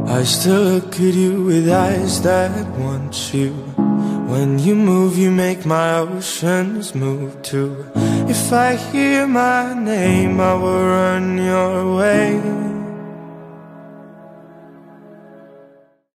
I still look at you with eyes that want you. When you move, you make my oceans move too. If I hear my name, I will run your way.